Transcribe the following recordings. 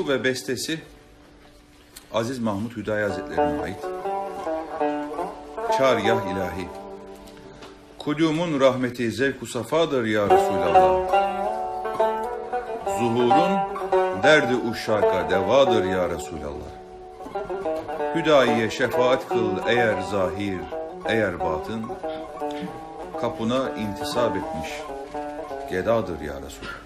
Oku ve bestesi Aziz Mahmud Hüdayi Hazretlerine ait. Çağrıgah ilahi. Kudumun rahmeti zevk-u safadır ya Resulallah. Zuhurun derdi uşşaka devadır ya Resulallah. Hüdayiye şefaat kıl eğer zahir, eğer batın. Kapına intisap etmiş gedadır ya Resulallah.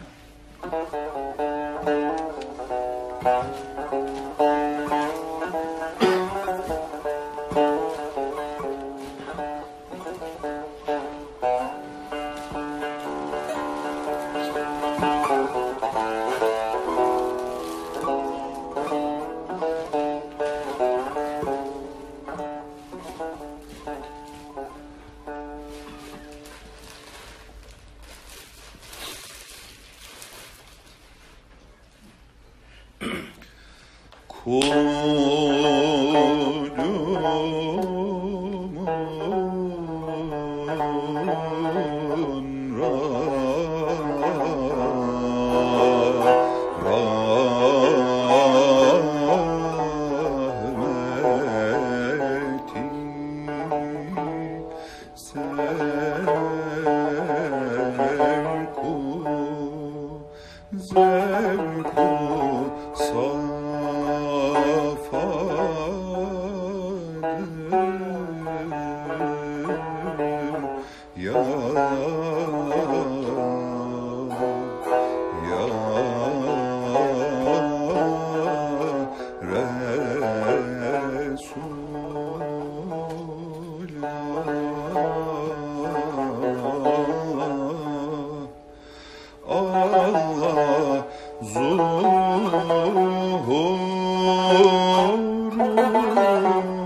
Allah zuhur